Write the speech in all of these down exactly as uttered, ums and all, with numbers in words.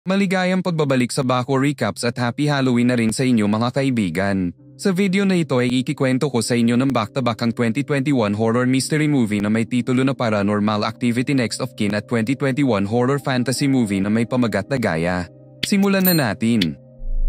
Maligayang pagbabalik sa Baco Recaps at Happy Halloween na rin sa inyo mga kaibigan. Sa video na ito ay ikikwento ko sa inyo ng back-to-back ang twenty twenty-one horror mystery movie na may titulo na Paranormal Activity Next of Kin at twenty twenty-one horror fantasy movie na may pamagat na gaya. Simulan na natin.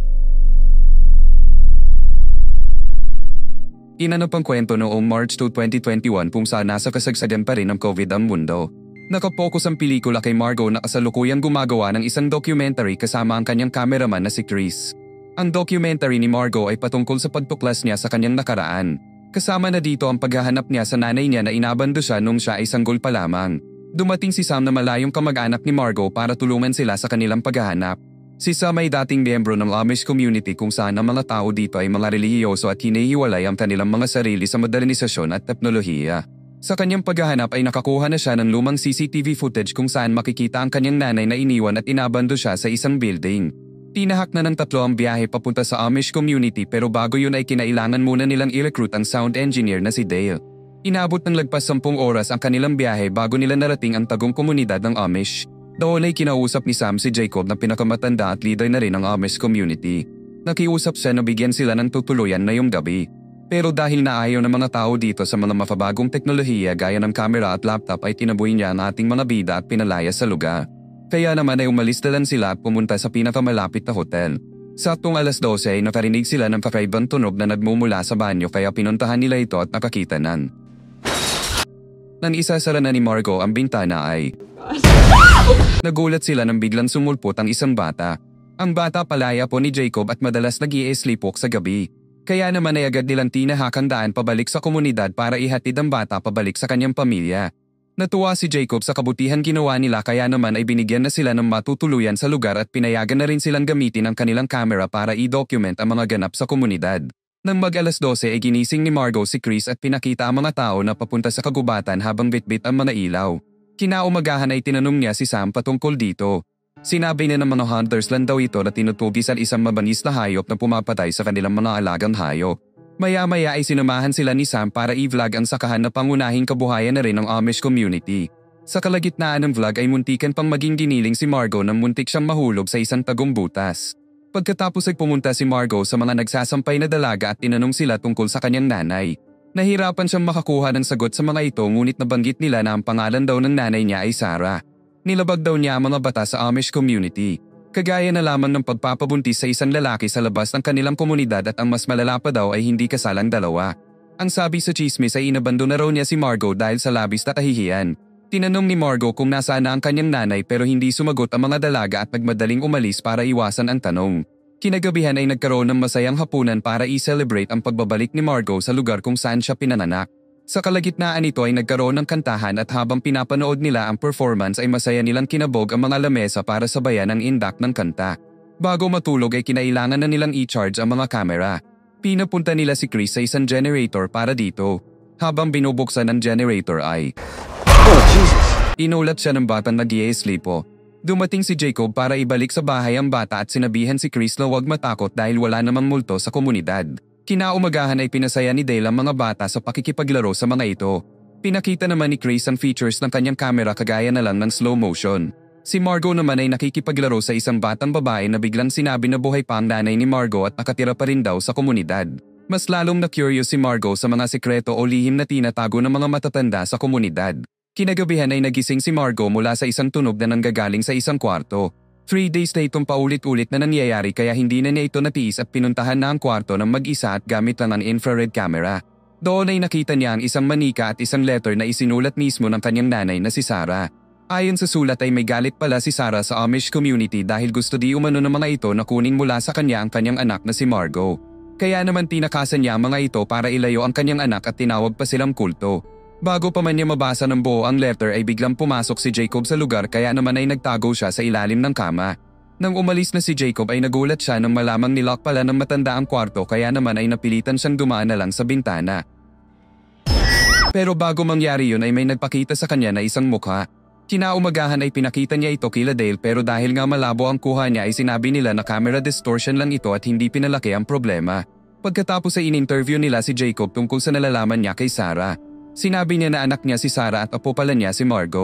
Inanap ang kwento noong March second, twenty twenty-one kung saan nasa kasagsagan pa rin ng COVID ang mundo. Nakapokus ang pelikula kay Margot na kasalukuyang gumagawa ng isang documentary kasama ang kanyang cameraman na si Chris. Ang documentary ni Margot ay patungkol sa pagtuklas niya sa kanyang nakaraan. Kasama na dito ang paghahanap niya sa nanay niya na inabando siya nung siya ay sanggol pa lamang. Dumating si Sam na malayong kamag-anak ni Margot para tulungan sila sa kanilang paghahanap. Si Sam ay dating miyembro ng Amish community kung saan ang mga tao dito ay mga relihiyoso at hinihiwalay ang kanilang mga sarili sa modernisasyon at teknolohiya. Sa kanyang paghahanap ay nakakuha na siya ng lumang C C T V footage kung saan makikita ang kanyang nanay na iniwan at inabando siya sa isang building. Tinahak na ng tatlo ang biyahe papunta sa Amish community pero bago yun ay kinailangan muna nilang i-recruit ang sound engineer na si Dale. Inabot ng lagpas sampung oras ang kanilang biyahe bago nila narating ang tagong komunidad ng Amish. Doon ay kinausap ni Sam si Jacob na pinakamatanda at leader na rin ng Amish community. Nakiusap siya na bigyan sila ng tutuluyan na yung gabi. Pero dahil naayaw ng mga tao dito sa mga mapabagong teknolohiya gaya ng camera at laptop ay tinaboy niya ang ating mga bida at pinalaya sa lugar. Kaya naman ay umalis dalan sila at pumunta sa pinakamalapit na hotel. Saktong alas dose ay nakarinig sila ng kakaibang tunog na nagmumula sa banyo kaya pinuntahan nila ito at nakakita nan. Nang isasara na ni Margot ang bintana ay nagulat sila nang biglang sumulpot ang isang bata. Ang bata palaya po ni Jacob at madalas nag-i-sleepwalk sa gabi. Kaya naman ay agad nilang tinahakang daan pabalik sa komunidad para ihatid ang bata pabalik sa kanyang pamilya. Natuwa si Jacob sa kabutihan ginawa nila kaya naman ay binigyan na sila ng matutuluyan sa lugar at pinayagan na rin silang gamitin ang kanilang camera para i-document ang mga ganap sa komunidad. Nang mag-alas dose ay ginising ni Margot si Chris at pinakita ang mga tao na papunta sa kagubatan habang bitbit ang mga ilaw. Kinaumagahan ay tinanong niya si Sam patungkol dito. Sinabi niya ng mga hunters lang daw ito na tinutugis ang isang mabanis na hayop na pumapatay sa kanilang mga alagang hayop. Maya-maya ay sinamahan sila ni Sam para i-vlog ang sakahan na pangunahing kabuhayan na rin ng Amish community. Sa kalagitnaan ng vlog ay muntikan pang maging giniling si Margot nang muntik siyang mahulog sa isang tagong butas. Pagkatapos ay pumunta si Margot sa mga nagsasampay na dalaga at tinanong sila tungkol sa kanyang nanay. Nahirapan siyang makakuha ng sagot sa mga ito ngunit nabanggit nila na ang pangalan daw ng nanay niya ay Sarah. Nilabag daw niya ang mga bata sa Amish community. Kagaya na lamang ng pagpapabuntis sa isang lalaki sa labas ng kanilang komunidad at ang mas malala pa daw ay hindi kasalang dalawa. Ang sabi sa chismis ay inabando na raw niya si Margot dahil sa labis na kahihiyan. Tinanong ni Margot kung nasaan na ang kanyang nanay pero hindi sumagot ang mga dalaga at nagmadaling umalis para iwasan ang tanong. Kinagabihan ay nagkaroon ng masayang hapunan para i-celebrate ang pagbabalik ni Margot sa lugar kung saan siya pinanganak. Sa kalagitnaan nito ay nagkaroon ng kantahan at habang pinapanood nila ang performance ay masaya nilang kinabog ang mga lamesa para sabayan ang indak ng kanta. Bago matulog ay kinailangan na nilang i-charge ang mga kamera. Pinapunta nila si Chris sa isang generator para dito. Habang binubuksan ang generator ay oh, Jesus! Inulat siya ng batang nag-i-sleepo. Dumating si Jacob para ibalik sa bahay ang bata at sinabihan si Chris na huwag matakot dahil wala namang multo sa komunidad. Kinaumagahan ay pinasaya ni Dale ang mga bata sa pakikipaglaro sa mga ito. Pinakita naman ni Chris ang features ng kanyang camera kagaya na lang ng slow motion. Si Margot naman ay nakikipaglaro sa isang batang babae na biglang sinabi na buhay pa ang nanay ni Margot at nakatira pa rin daw sa komunidad. Mas lalong na-curious si Margot sa mga sikreto o lihim na tinatago ng mga matatanda sa komunidad. Kinagabihan ay nagising si Margot mula sa isang tunog na nanggagaling sa isang kwarto. Three days na itong paulit-ulit na nangyayari kaya hindi na niya ito natiis at pinuntahan na ang kwarto ng mag-isa at gamit lang ang infrared camera. Doon ay nakita niya ang isang manika at isang letter na isinulat mismo ng kanyang nanay na si Sarah. Ayon sa sulat ay may galit pala si Sarah sa Amish community dahil gusto di umano ng mga ito na kunin mula sa kanya ang kanyang anak na si Margot. Kaya naman tinakasan niya ang mga ito para ilayo ang kanyang anak at tinawag pa silang kulto. Bago pa man niya mabasa ng buo ang letter ay biglang pumasok si Jacob sa lugar kaya naman ay nagtago siya sa ilalim ng kama. Nang umalis na si Jacob ay nagulat siya nang malamang nilock pala ng matanda ang kwarto kaya naman ay napilitan siyang dumaan na lang sa bintana. Pero bago mangyari yun ay may nagpakita sa kanya na isang mukha. Kinaumagahan ay pinakita niya ito kila Dale pero dahil nga malabo ang kuha niya ay sinabi nila na camera distortion lang ito at hindi pinalaki ang problema. Pagkatapos ay in-interview nila si Jacob tungkol sa nalalaman niya kay Sarah. Sinabi niya na anak niya si Sarah at apo pala niya si Margot.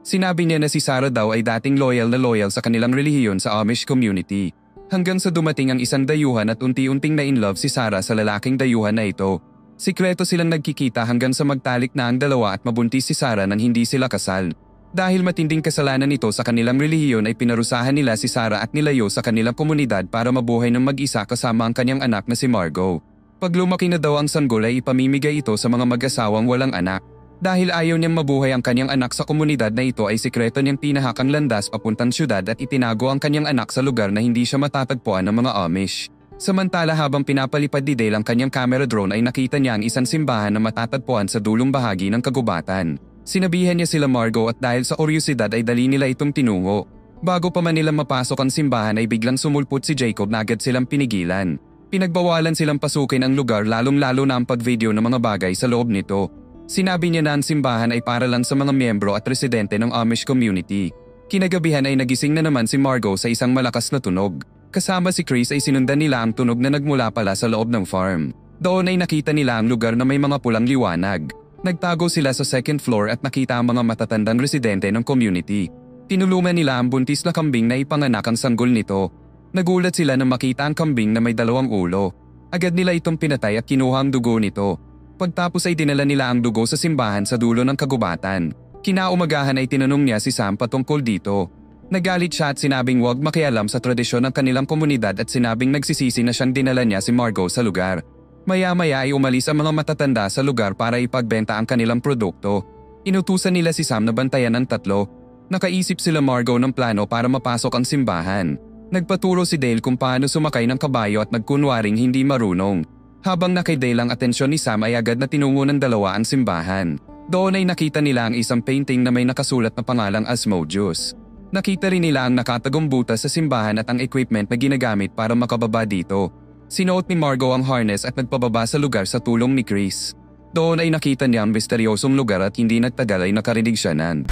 Sinabi niya na si Sarah daw ay dating loyal na loyal sa kanilang relihiyon sa Amish community. Hanggang sa dumating ang isang dayuhan at unti-unting na-inlove si Sarah sa lalaking dayuhan na ito. Sikreto silang nagkikita hanggang sa magtalik na ang dalawa at mabuntis si Sarah nang hindi sila kasal. Dahil matinding kasalanan nito sa kanilang relihiyon ay pinarusahan nila si Sarah at nilayo sa kanilang komunidad para mabuhay ng mag-isa kasama ang kanyang anak na si Margot. Pag lumaki na daw ang sanggol ay ipamimigay ito sa mga mag-asawang walang anak. Dahil ayaw niyang mabuhay ang kanyang anak sa komunidad na ito ay sikreto niyang tinahakang landas papuntang syudad at itinago ang kanyang anak sa lugar na hindi siya matatagpuan ng mga Amish. Samantala habang pinapalipad ni Dale ang kanyang camera drone ay nakita niya ang isang simbahan na matatagpuan sa dulong bahagi ng kagubatan. Sinabihan niya sila Margot at dahil sa kuryosidad ay dali nila itong tinungo. Bago pa man nila mapasok ang simbahan ay biglang sumulpot si Jacob na agad silang pinigilan. Pinagbawalan silang pasukin ang lugar lalong-lalo na ang pag-video ng mga bagay sa loob nito. Sinabi niya na ang simbahan ay para lang sa mga miyembro at residente ng Amish community. Kinagabihan ay nagising na naman si Margot sa isang malakas na tunog. Kasama si Chris ay sinundan nila ang tunog na nagmula pala sa loob ng farm. Doon ay nakita nila ang lugar na may mga pulang liwanag. Nagtago sila sa second floor at nakita ang mga matatandang residente ng community. Tinulungan nila ang buntis na kambing na ipanganak ang sanggol nito. Nagulat sila nang makita ang kambing na may dalawang ulo. Agad nila itong pinatay at kinuha ang dugo nito. Pagtapos ay dinala nila ang dugo sa simbahan sa dulo ng kagubatan. Kinaumagahan ay tinanong niya si Sam patungkol dito. Nagalit siya at sinabing huwag makialam sa tradisyon ng kanilang komunidad at sinabing nagsisisi na siyang dinala niya si Margot sa lugar. Maya-maya ay umalis ang mga matatanda sa lugar para ipagbenta ang kanilang produkto. Inutusan nila si Sam na bantayan ang tatlo. Nakaisip sila Margot ng plano para mapasok ang simbahan. Nagpaturo si Dale kung paano sumakay ng kabayo at nagkunwaring hindi marunong. Habang nakidale ang atensyon ni Sam ay agad na tinungo ng dalawa ang simbahan. Doon ay nakita nila ang isang painting na may nakasulat na pangalang Asmodeus. Nakita rin nila ang nakatagong butas sa simbahan at ang equipment na ginagamit para makababa dito. Sinuot ni Margot ang harness at nagpababa sa lugar sa tulong ni Chris. Doon ay nakita niya ang misteryosong lugar at hindi nagtagal ay nakarinig siya nan.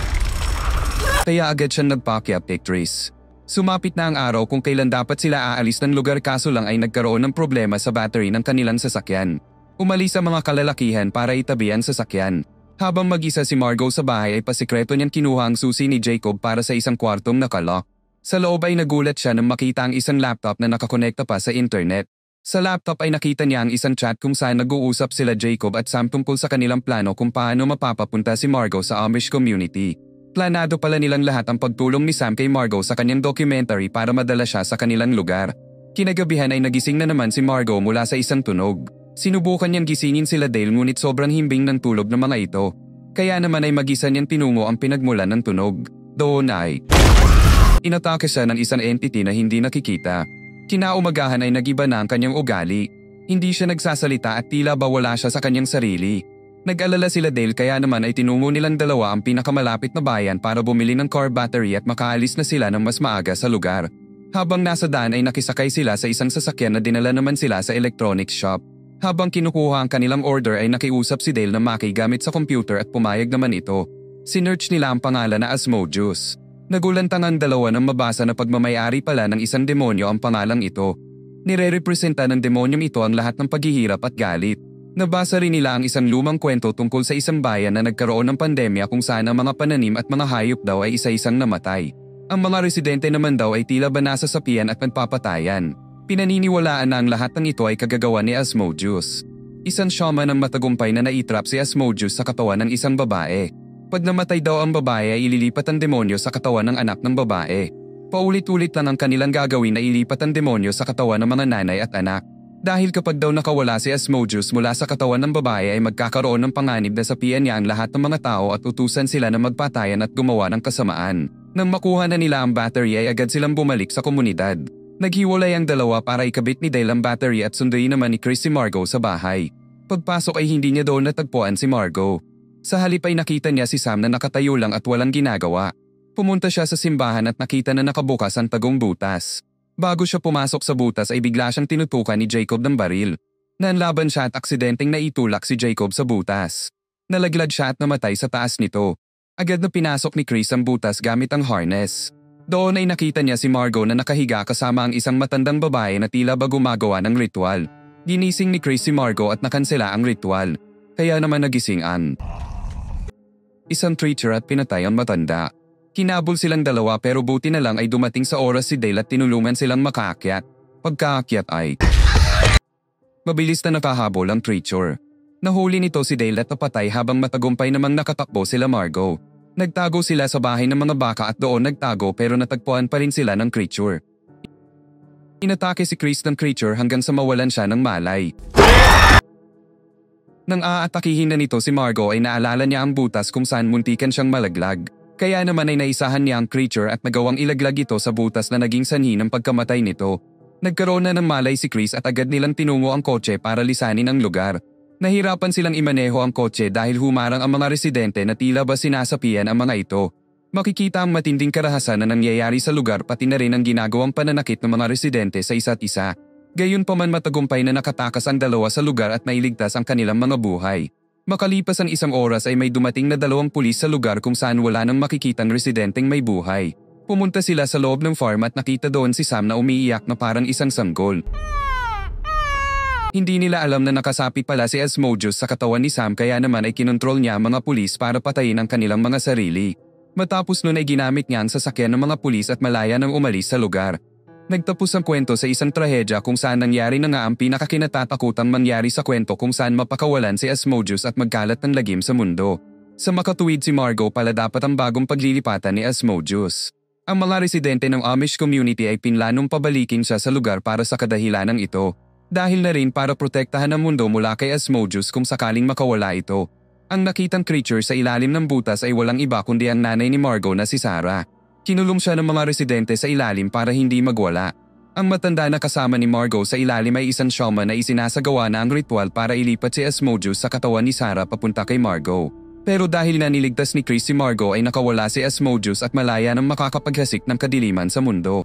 Kaya agad siyang nagpakyap kay Chris. Sumapit na ang araw kung kailan dapat sila aalis ng lugar kaso lang ay nagkaroon ng problema sa battery ng kanilang sasakyan. Umalis ang mga kalalakihan para itabi ang sasakyan. Habang mag-isa si Margot sa bahay ay pasikreto niyang kinuha ang susi ni Jacob para sa isang kwartong nakalock. Sa loob ay nagulat siya nang makita ang isang laptop na nakakonekta pa sa internet. Sa laptop ay nakita niya ang isang chat kung saan nag-uusap sila Jacob at Sam tungkol sa kanilang plano kung paano mapapapunta si Margot sa Amish community. Planado pala nilang lahat ang pagtulong ni Sam kay Margot sa kanyang documentary para madala siya sa kanilang lugar. Kinagabihan ay nagising na naman si Margot mula sa isang tunog. Sinubukan niyang gisingin sila Dale ngunit sobrang himbing ng tulog ng mga ito. Kaya naman ay mag-isa niyang tinungo ang pinagmulan ng tunog. Doon ay inatake siya ng isang entity na hindi nakikita. Kinaumagahan ay nagiba na ang kanyang ugali. Hindi siya nagsasalita at tila ba wala siya sa kanyang sarili. Nag-alala sila Dale kaya naman ay tinungo nilang dalawa ang pinakamalapit na bayan para bumili ng car battery at makaalis na sila ng mas maaga sa lugar. Habang nasa daan ay nakisakay sila sa isang sasakyan na dinala naman sila sa electronics shop. Habang kinukuha ang kanilang order ay nakiusap si Dale na makigamit sa computer at pumayag naman ito. Sinearch nila ang pangalan na Asmodeus. Nagulantang ang dalawa nang mabasa na pagmamayari pala ng isang demonyo ang pangalang ito. Nire-representa ng demonyong ito ang lahat ng paghihirap at galit. Nabasa rin nila ang isang lumang kwento tungkol sa isang bayan na nagkaroon ng pandemya kung saan ang mga pananim at mga hayop daw ay isa-isang namatay. Ang mga residente naman daw ay tila ba nasasapian at nagpapatayan. Pinaniniwalaan na ang lahat ng ito ay kagagawa ni Asmodeus. Isang shaman ang matagumpay na naitrap si Asmodeus sa katawan ng isang babae. Pag namatay daw ang babae ay ililipat ang demonyo sa katawan ng anak ng babae. Paulit-ulit lang ang kanilang gagawin na ilipat ang demonyo sa katawan ng mga nanay at anak. Dahil kapag daw nakawala si Asmodeus mula sa katawan ng babae ay magkakaroon ng panganib na sapian niya ang lahat ng mga tao at utusan sila na magpatayan at gumawa ng kasamaan. Nang makuha na nila ang battery ay agad silang bumalik sa komunidad. Naghiwalay ang dalawa para ikabit ni Dale ang battery at sunduin naman ni Chris si Margot sa bahay. Pagpasok ay hindi niya doon natagpuan si Margot. Sa halip ay nakita niya si Sam na nakatayo lang at walang ginagawa. Pumunta siya sa simbahan at nakita na nakabukas ang tagong butas. Bago siya pumasok sa butas ay bigla siyang tinutukan ni Jacob ng baril. Nanlaban siya at aksidenteng naitulak si Jacob sa butas. Nalaglag siya at namatay sa taas nito. Agad na pinasok ni Chris ang butas gamit ang harness. Doon ay nakita niya si Margot na nakahiga kasama ang isang matandang babae na tila ba gumagawa ng ritual. Ginising ni Chris si Margot at nakansela ang ritual. Kaya naman nagising ang isang treacher at pinatay ang matanda. Hinabol silang dalawa pero buti na lang ay dumating sa oras si Dale at tinulungan silang makaakyat. Pagkaakyat ay mabilis na nakahabol ang creature. Nahuli nito si Dale at napatay habang matagumpay namang nakatakbo sila Margo. Nagtago sila sa bahay ng mga baka at doon nagtago pero natagpuan pa rin sila ng creature. Inatake si Chris ng creature hanggang sa mawalan siya ng malay. Nang aatakihin na nito si Margo ay naalala niya ang butas kung saan muntikan siyang malaglag. Kaya naman ay naisahan niya ang creature at nagawang ilaglag ito sa butas na naging sanhi ng pagkamatay nito. Nagkaroon na ng malay si Chris at agad nilang tinungo ang kotse para lisanin ang lugar. Nahirapan silang imaneho ang kotse dahil humarang ang mga residente na tila ba sinasapian ang mga ito. Makikita ang matinding karahasan na nangyayari sa lugar pati na rin ang ginagawang pananakit ng mga residente sa isa't isa. Gayunpaman matagumpay na nakatakas ang dalawa sa lugar at nailigtas ang kanilang mga buhay. Makalipas ang isang oras ay may dumating na dalawang pulis sa lugar kung saan wala nang makikitang residenteng may buhay. Pumunta sila sa loob ng farm at nakita doon si Sam na umiiyak na parang isang sanggol. Hindi nila alam na nakasapit pala si Asmodeus sa katawan ni Sam kaya naman ay kinontrol niya ang mga pulis para patayin ang kanilang mga sarili. Matapos nun ay ginamit niya ang sasakyan ng mga pulis at malaya nang umalis sa lugar. Nagtapos ang kwento sa isang trahedya kung saan nangyari na nga ang pinakakinatatakutang mangyari sa kwento kung saan mapakawalan si Asmodeus at magkalat ng lagim sa mundo. Sa makatuwid si Margo pala dapat ang bagong paglilipatan ni Asmodeus. Ang mga residente ng Amish community ay pinlanong pabalikin siya sa lugar para sa kadahilanang ito. Dahil na rin para protektahan ang mundo mula kay Asmodeus kung sakaling makawala ito. Ang nakitang creature sa ilalim ng butas ay walang iba kundi ang nanay ni Margo na si Sarah. Kinulong siya ng mga residente sa ilalim para hindi magwala. Ang matanda na kasama ni Margo sa ilalim ay isang shaman na isinasagawa na ang ritual para ilipat si Asmodeus sa katawan ni Sarah papunta kay Margo. Pero dahil na niligtas ni Chris si Margo ay nakawala si Asmodeus at malaya nang makakapaghasik ng kadiliman sa mundo.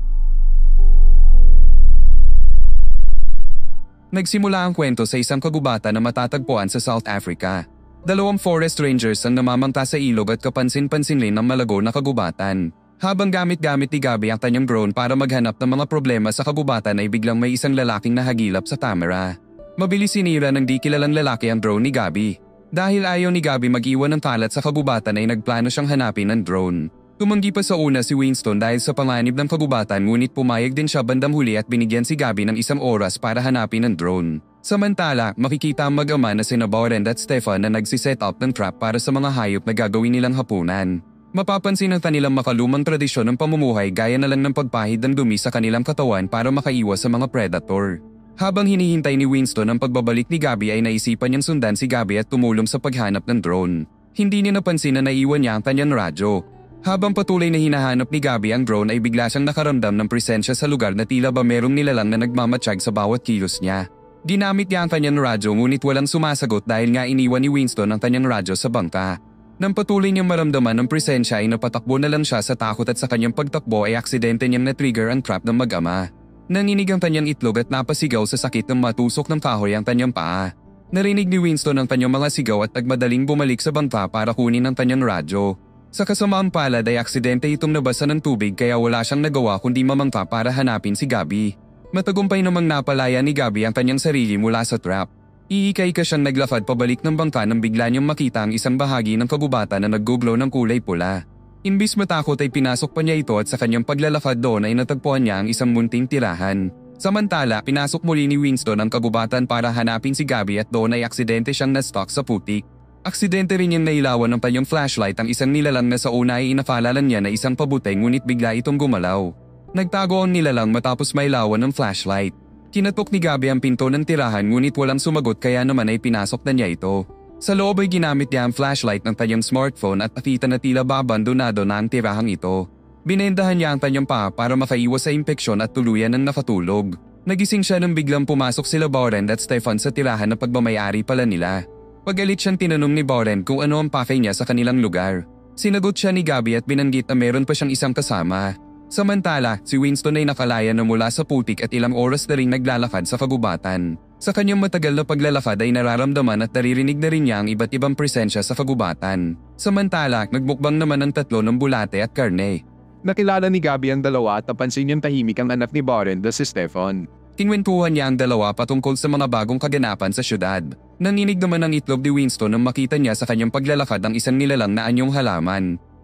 Nagsimula ang kwento sa isang kagubatan na matatagpuan sa South Africa. Dalawang forest rangers ang namamangta sa ilog at kapansin-pansin rin ng malago na kagubatan. Habang gamit-gamit ni Gabby ang kanyang drone para maghanap ng mga problema sa kagubatan ay biglang may isang lalaking nahagilap sa camera. Mabilis sinira ng di kilalang lalaki ang drone ni Gabby. Dahil ayaw ni Gabby mag-iwan ng kalat sa kagubatan ay nagplano siyang hanapin ang drone. Tumanggi pa sa una si Winston dahil sa panganib ng kagubatan ngunit pumayag din siya bandang huli at binigyan si Gabby ng isang oras para hanapin ang drone. Samantala, makikita ang mag-ama na sina Borend at Stefan na nagsiset up ng trap para sa mga hayop na gagawin nilang hapunan. Mapapansin ang kanilang makalumang tradisyon ng pamumuhay gaya na lang ng pagpahid ng dumi sa kanilang katawan para makaiwas sa mga predator. Habang hinihintay ni Winston ang pagbabalik ni Gabby ay naisipan niyang sundan si Gabby at tumulong sa paghanap ng drone. Hindi niya napansin na naiwan niya ang kanyang radyo. Habang patuloy na hinahanap ni Gabby ang drone ay bigla siyang nakaramdam ng presensya sa lugar na tila ba merong nilalang na nagmamatsyag sa bawat kilos niya. Ginamit niya ang kanyang radyo ngunit walang sumasagot dahil nga iniwan ni Winston ang kanyang radyo sa bangka. Nang patuloy niyang maramdaman ng presensya ay napatakbo na lang siya sa takot at sa kanyang pagtakbo ay aksidente niyang na-trigger ang trap ng mag-ama. Nanginig ang kanyang itlog at napasigaw sa sakit ng matusok ng kahoy ang kanyang paa. Narinig ni Winston ang kanyang mga sigaw at nagmadaling bumalik sa bangka para kunin ang kanyang radyo. Sa kasamaang palad ay aksidente itong nabasa ng tubig kaya wala siyang nagawa kundi mamangka para hanapin si Gabby. Matagumpay namang napalaya ni Gabby ang kanyang sarili mula sa trap. Iikay ka siyang naglakad pabalik ng bangka nang bigla niyang makita ang isang bahagi ng kagubatan na nagguglow ng kulay pula. Imbis matakot ay pinasok pa niya ito at sa kanyang paglalakad doon ay natagpuan niya ang isang munting tirahan. Samantala, pinasok muli ni Winston ang kagubatan para hanapin si Gabby at doon ay aksidente siyang na-stuck sa putik. Aksidente rin niyang nailawan ng kanyang flashlight ang isang nilalang na sa una ay inakalalan niya na isang pabutay ngunit bigla itong gumalaw. Nagtago ang nilalang matapos mailawan ng flashlight. Kinatok ni Gabby ang pinto ng tirahan ngunit walang sumagot kaya naman ay pinasok na niya ito. Sa loob ay ginamit niya ang flashlight ng kanyang smartphone at nakita na tila ba abandonado na ang tirahang ito. Binendahan niya ang kanyang paa para makaiwas sa impeksyon at tuluyan ng nakatulog. Nagising siya nang biglang pumasok sila Borend at Stefan sa tirahan na pagmamayari pala nila. Pagalit siyang tinanong ni Borend kung ano ang pakay niya sa kanilang lugar. Sinagot siya ni Gabby at binanggit na meron pa siyang isang kasama. Samantala, si Winston ay nakalaya na mula sa putik at ilang oras na rin naglalakad sa kagubatan. Sa kanyang matagal na paglalakad ay nararamdaman at naririnig na rin niya ang iba't ibang presensya sa kagubatan. Samantala, nagmukbang naman ang tatlo ng bulate at karne. Nakilala ni Gabby ang dalawa at napansin niyang tahimik ang anak ni Borend na si Stefan. Tingwentuhan niya ang dalawa patungkol sa mga bagong kaganapan sa syudad. Nanginig naman ang itlog ni Winston nang makita niya sa kanyang paglalakad ang isang nilalang na anyong halaman.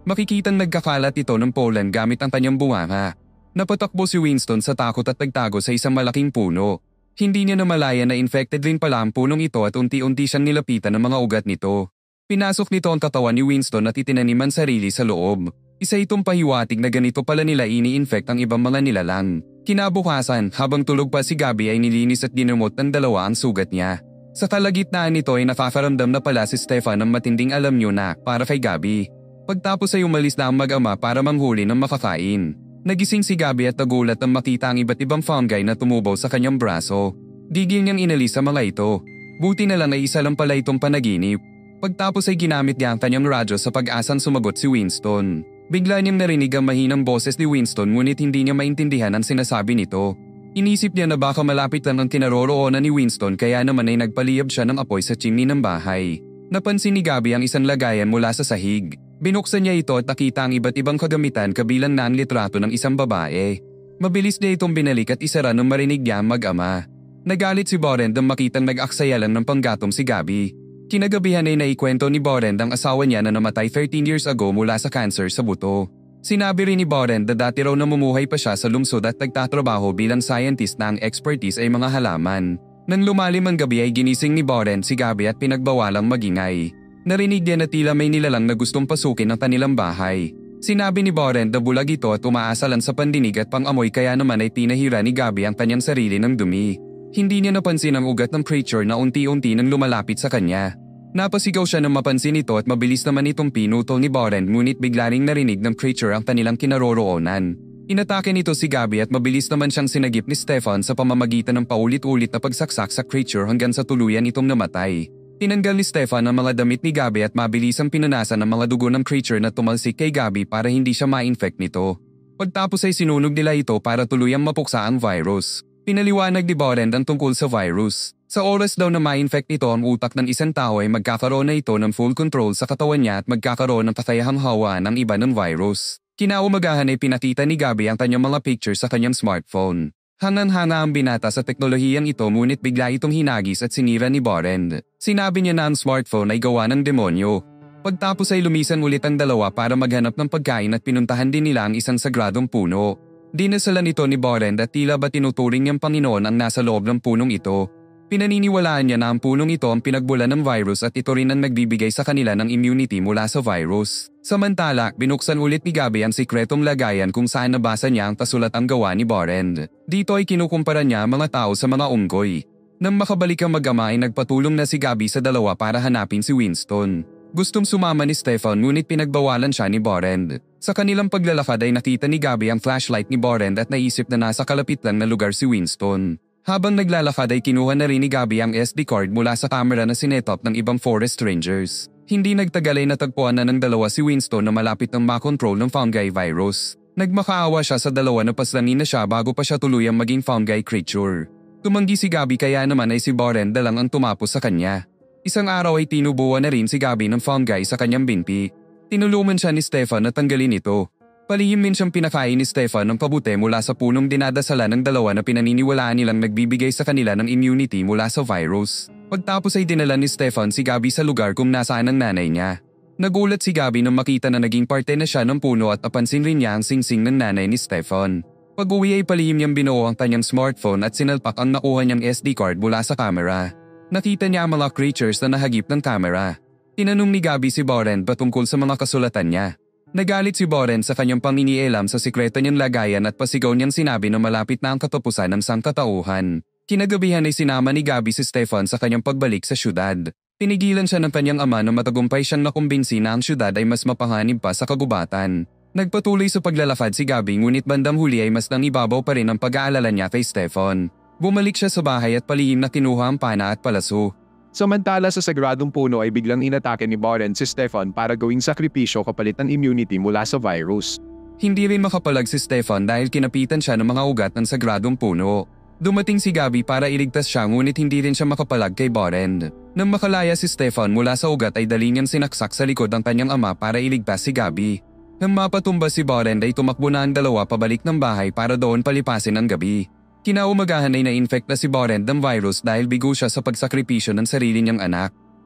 Makikitang nagkakalat ito ng pollen gamit ang kanyang bunganga. Napatakbo si Winston sa takot at nagtago sa isang malaking puno. Hindi niya namalaya na infected rin pala ang punong ito at unti-unti siyang nilapitan ng mga ugat nito. Pinasok nito ang katawan ni Winston at itinaniman sarili sa loob. Isa itong pahiwatig na ganito pala nila ini-infect ang ibang mga nilalang. Kinabukasan, habang tulog pa si Gabby ay nilinis at dinumot ng dalawa ang sugat niya. Sa kalagitnaan nito ay nakakaramdam na pala si Stefan ng matinding alam niyo na para kay Gabby. Pagtapos ay umalis na ang mag-ama para manghuli ng makakain. Nagising si Gabby at nagulat nang makita ang iba't ibang fungi na tumubaw sa kanyang braso. Gigil niyang inalis sa mga ito. Buti na lang ay isa lang pala itong panaginip. Pagtapos ay ginamit niya ang kanyang radyo sa pag-asang sumagot si Winston. Bigla niyang narinig ang mahinang boses ni Winston ngunit hindi niya maintindihan ang sinasabi nito. Inisip niya na baka malapit lang ang kinaroroonan ni Winston kaya naman ay nagpaliyab siya ng apoy sa chimney ng bahay. Napansin ni Gabby ang isang lagayan mula sa sahig. Binuksan niya ito at nakita ang iba't ibang kagamitan kabilang na ang litrato ng isang babae. Mabilis niya itong binalik at isara nung marinig niya ang mag-ama. Nagalit si Borend nang makitang nag-aksaya lang ng panggatong si Gabby. Kinagabihan ay naikwento ni Borend ang asawa niya na namatay thirteen years ago mula sa cancer sa buto. Sinabi rin ni Borend na dati raw namumuhay pa siya sa lungsod at nagtatrabaho bilang scientist na ang expertise ay mga halaman. Nang lumalim ang gabi ay ginising ni Borend si Gabby at pinagbawalang magingay. Narinig niya na tila may nilalang na gustong pasukin ang kanilang bahay. Sinabi ni Borend na bulag ito at umaasa lang sa pandinig at pang-amoy kaya naman ay tinahira ni Gabby ang kanyang sarili ng dumi. Hindi niya napansin ang ugat ng creature na unti-unti nang lumalapit sa kanya. Napasigaw siya nang mapansin ito at mabilis naman itong pinutol ni Borend ngunit bigla ring narinig ng creature ang kanilang kinaroroonan. Inatake nito si Gabby at mabilis naman siyang sinagip ni Stefan sa pamamagitan ng paulit-ulit na pagsaksak sa creature hanggang sa tuluyan itong namatay. Tinanggal ni Stefan ang mga damit ni Gabby at mabilis ang pinunasan ng mga dugo ng creature na tumalsik kay Gabby para hindi siya ma-infect nito. Pagtapos ay sinunog nila ito para tuluyang mapuksa ang virus. Pinaliwanag ni Borend ang tungkol sa virus. Sa oras daw na ma-infect ito ang utak ng isang tao ay magkakaroon na ito ng full control sa katawan niya at magkakaroon ng kakayahang hawaan ng iba ng virus. Kinaumagahan ay pinakita ni Gabby ang kanyang mga pictures sa kanyang smartphone. Hangang-hanga ang binata sa teknolohiyang ito ngunit bigla itong hinagis at sinira ni Borend. Sinabi niya na ang smartphone ay gawa ng demonyo. Pagtapos ay lumisan ulit ang dalawa para maghanap ng pagkain at pinuntahan din nila ang isang sagradong puno. Dinasalan ito ni Borend at tila ba tinuturing niyang Panginoon ang nasa loob ng punong ito. Pinaniniwalaan niya na ang punong ito ang pinagbulan ng virus at ito rin ang nagbibigay sa kanila ng immunity mula sa virus. Samantala, binuksan ulit ni Gabby ang sikretong lagayan kung saan nabasa niya ang kasulatang gawa ni Borend. Dito ay kinukumpara niya ang mga tao sa mga unggoy. Nang makabalik ang mag-ama ay nagpatulong na si Gabby sa dalawa para hanapin si Winston. Gustong sumama ni Stefan ngunit pinagbawalan siya ni Borend. Sa kanilang paglalakad ay nakita ni Gabby ang flashlight ni Borend at naisip na nasa kalapit lang na lugar si Winston. Habang naglalakad ay kinuha na rin ni Gabby ang S D card mula sa camera na sinetop ng ibang forest rangers. Hindi nagtagal ay natagpuan na ng dalawa si Winston na malapit ng makontrol ng fungi virus. Nagmakaawa siya sa dalawa na paslanin na siya bago pa siya tuluyang maging fungi creature. Tumanggi si Gabby kaya naman ay si Borend na lang ang tumapos sa kanya. Isang araw ay tinubuan na rin si Gabby ng fungi sa kanyang binpi. Tinulungan siya ni Stefan na tanggalin ito. Palihim min siyang pinakain ni Stefan ng pabute mula sa punong dinadasalan ng dalawa na pinaniniwalaan nilang nagbibigay sa kanila ng immunity mula sa virus. Pagtapos ay dinala ni Stefan si Gabby sa lugar kung nasaan ang nanay niya. Nagulat si Gabby nang makita na naging parte na siya ng puno at napansin rin niya ang singsing ng nanay ni Stefan. Pag-uwi ay palihim niyang binuo ang kanyang smartphone at sinalpak ang nakuha niyang S D card mula sa camera. Nakita niya ang mga creatures na nahagip ng camera. Tinanong ni Gabby si Borend patungkol sa mga kasulatan niya. Nagalit si Borend sa kanyang pangingialam sa sikreto niyang lagayan at pasigaw niyang sinabi na malapit na ang katapusan ng sangkatauhan. Kinagabihan ay sinama ni Gabby si Stefan sa kanyang pagbalik sa syudad. Pinigilan siya ng kanyang ama na matagumpay siyang nakumbinsi na ang syudad ay mas mapanganib pa sa kagubatan. Nagpatuloy sa paglalakad si Gabby ngunit bandang huli ay mas nangibabaw pa rin ang pag-aalala niya kay Stefan. Bumalik siya sa bahay at palihim na kinuha ang pana at palaso. Samantala sa sagradong puno ay biglang inatake ni Borend si Stefan para gawing sakripisyo kapalit ng immunity mula sa virus. Hindi rin makapalag si Stefan dahil kinapitan siya ng mga ugat ng sagradong puno. Dumating si Gabby para iligtas siya ngunit hindi rin siya makapalag kay Borend. Nang makalaya si Stefan mula sa ugat ay dali niyang sinaksak sa likod ang kanyang ama para iligtas si Gabby. Nang mapatumba si Borend ay tumakbo na ang dalawa pabalik ng bahay para doon palipasin ang gabi. Kinaumagahan ay na-infect na si Borend ng virus dahil bigo siya sa pagsakripisyo ng sarili niyang anak.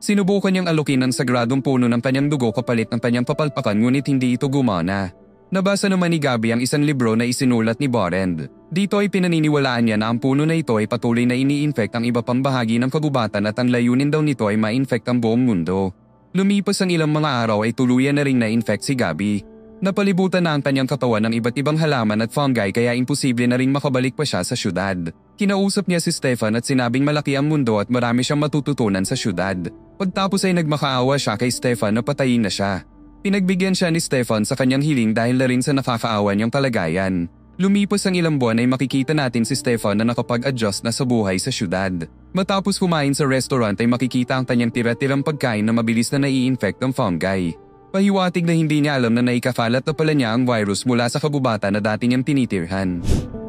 Sinubukan niyang alukin ang sagradong puno ng kanyang dugo kapalit ng kanyang papalpakan ngunit hindi ito gumana. Nabasa naman ni Gabby ang isang libro na isinulat ni Borend. Dito ay pinaniniwalaan niya na ang puno na ito ay patuloy na ini-infect ang iba pang bahagi ng kagubatan at ang layunin daw nito ay ma-infect ang buong mundo. Lumipas ang ilang mga araw ay tuluyan na ring na-infect si Gabby. Napalibutan na ang kanyang katawan ng iba't ibang halaman at fungi kaya imposible na ring makabalik pa siya sa syudad. Kinausap niya si Stefan at sinabing malaki ang mundo at marami siyang matututunan sa syudad. Pagtapos ay nagmakaawa siya kay Stefan na patayin na siya. Pinagbigyan siya ni Stefan sa kanyang hiling dahil na rin sa nakakaawa niyang kalagayan. Lumipas ang ilang buwan ay makikita natin si Stefan na nakapag-adjust na sa buhay sa syudad. Matapos kumain sa restaurant ay makikita ang kanyang tira-tirang pagkain na mabilis na nai-infect ng fungi. Pahiwatig na hindi niya alam na naikakalat na pala niya ang virus mula sa kagubatan na dati niyang tinitirhan.